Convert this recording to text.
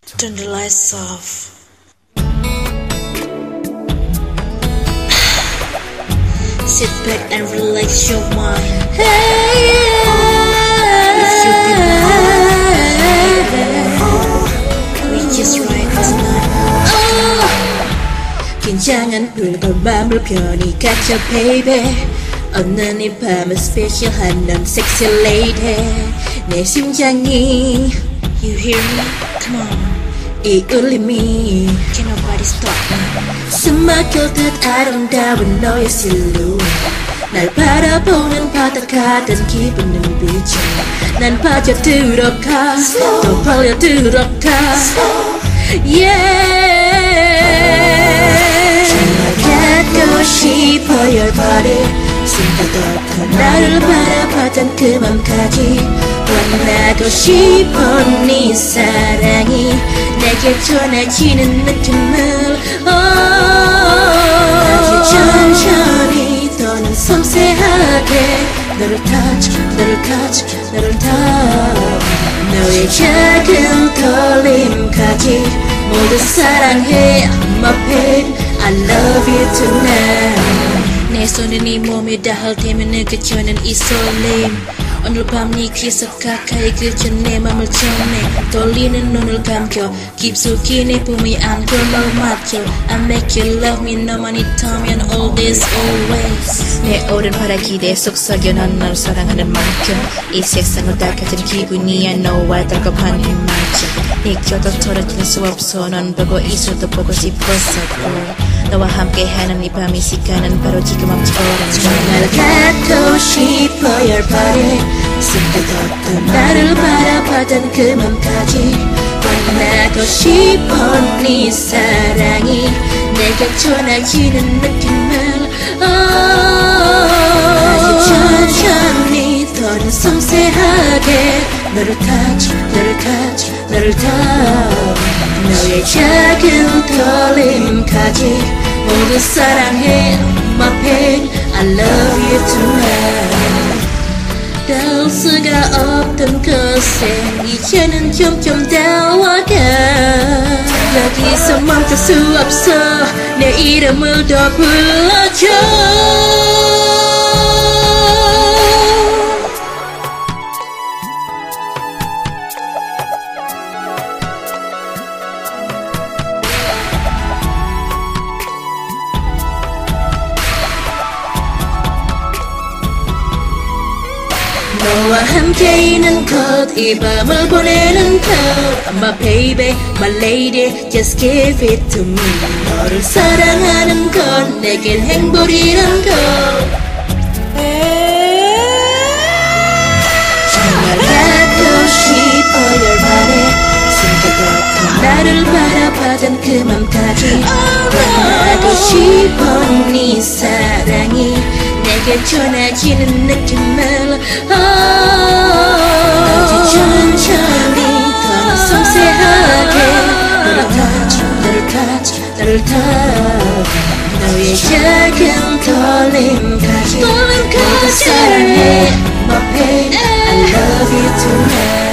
Turn the lights off. Sit back and relax your mind. Hey, if you be mine, we just right tonight. 긴장한 맘을 편히 갖춰 baby. 오늘 이 밤은 스페셜한 넌 섹시 레이디. 내 심장이 You hear me? Come on. 이 울림이 Can nobody stop me. 숨막힐 듯 아름다운 너의 실루엣. 날 바라보는 바닥하던 기분 눈빛에 난 빠져들어가 또 빨려들어가 Yeah 갖고 싶어 your body 숨가득 나를 바라봤던 그 맘까지 원하고 싶어 네 사랑이 내게 전해지는 느낌을 아주 천천히 더는 섬세하게 너를 touch 너를 touch 너를 touch 너의 작은 걸림까지 모두 사랑해 My babe I love you tonight 내 손은 네 몸에 닿을 테면 느껴지는 이 설렘 오늘 밤 네 귀에서 가까이 그쳐 내 맘을 전해 떨리는 눈을 감겨 깊숙이 내 품에 안고 널 맡겨 I make you love me 너만이 터면 all this always 내 오랜바라 기대 속삭여 넌 널 사랑하는 만큼 이 세상을 닦아준 기분이야 너와 달콤한 힘맞춰 네 곁도 떨어질 수 없어 넌 보고 있어도 보고 싶었어 너와 함께하는 이 밤의 시간은 바로 지금 멈춰버린 정말 갖고 싶어 your body 숨가득 나를 바라봤던 그 맘까지 원하고 싶어 네 사랑이 내게 전해지는 느낌을 아주 천천히 더는 섬세하게 너를 touch 너를 touch 너를 touch 너의 작은 떨림까지 모두 사랑해 My babe I love you tonight 닿을 수가 없던 곳에 이제는 점점 다가와 여기서 멈출 수 없어 내 이름을 더 불러줘 너와 함께 있는 곳 이 밤을 보내는 곳 My baby, my lady, just give it to me 너를 사랑하는 건 내겐 행복이란 것 정말 갖고 싶어 your body 숨가득 나를 바라봤던 그 맘까지 원하고 싶어 네 사랑이 내게 전해지는 느낌을 아주 천천히 더는 섬세하게 너를 touch 너를 touch 너를 touch 너의 작은 떨림까지 모두 사랑해 My babe I love you tonight